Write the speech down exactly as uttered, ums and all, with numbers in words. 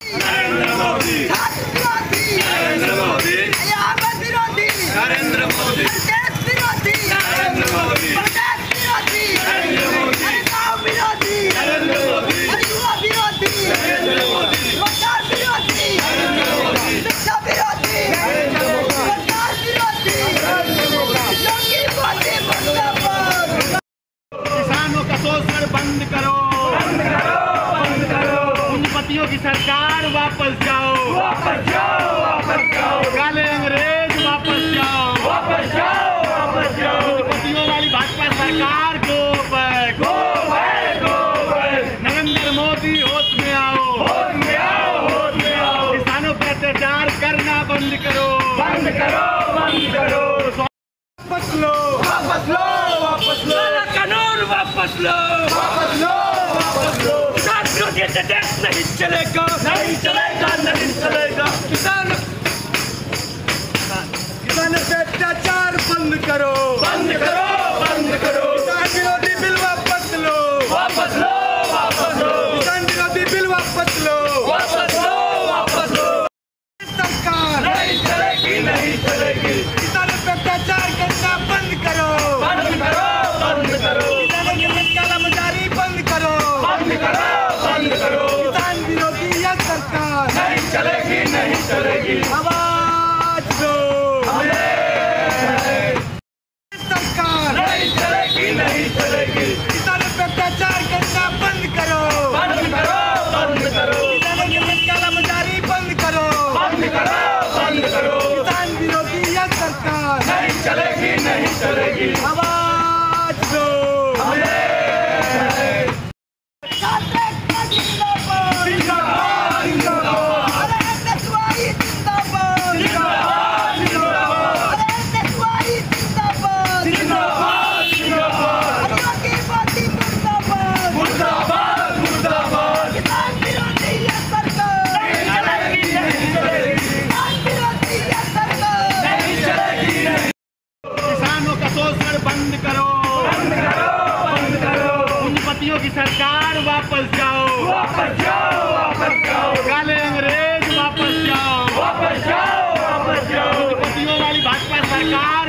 नरेंद्र मोदी, नरेंद्र मोदी, नरेंद्र मोदी, देश विरोधी, नरेंद्र मोदी, प्रदेश विरोधी, नरेंद्र मोदी, गाँव विरोधी, नरेंद्र मोदी, युवा विरोधी, नरेंद्र मोदी, सरकार विरोधी, नरेंद्र मोदी, शिक्षा विरोधी, नरेंद्र मोदी, सरकार विरोधी, नरेंद्र मोदी, योगी मोदी मुर्दाबाद। किसानों का शोषण बंद करो, बंद करो, बंद करो। पूंजीपतियों की सरकार वापस जाओ, वापस जाओ, वापस जाओ। काले अंग्रेज वापस जाओ, वापस जाओ, वापस जाओ। पूंजीपतियों वाली भाजपा सरकार को back, go back, go back. Narendra Modi होश में आओ, होश में आओ, होश में आओ। किसानों पर अत्याचार करना बंद करो, बंद करो, बंद करो। वापस लो, वापस लो, वापस लो। कानून वापस लो, वापस लो, वापस लो। किसान विरोधी देश नहीं चलेगा, नहीं चलेगा, नहीं चलेगा। किसान किसान पे अत्याचार बंद करो, बंद करो, बंद करो। किसान विरोधी बिल वापस लो, वापस लो, वापस लो। किसान विरोधी बिल वापस लो, वापस लो, वापस लो। सरकार नहीं चलेगी, नहीं चलेगी। किसानों पे अत्याचार करना बंद करो, बंद करो, बंद करो। किसानों की कालाबाजारी बंद करो, बंद करो, बंद करो। किसान विरोधी यह सरकार नहीं चलेगी, नहीं चलेगी। आवाज दो, सरकार नहीं चलेगी, नहीं चलेगी। किसानों पे अत्याचार करना बंद करो, बंद करो, बंद करो। किसानों की कालाबाजारी बंद करो, बंद करो, बंद करो। किसान विरोधी यह सरकार नहीं चलेगी, नहीं चलेगी। आवाज दो, बंद करो, बंद करो, बंद करो। पूंजीपतियों की सरकार वापस जाओ, वापस जाओ, वापस जाओ। काले अंग्रेज वापस जाओ, वापस जाओ, वापस जाओ। पूंजीपतियों वाली भाजपा सरकार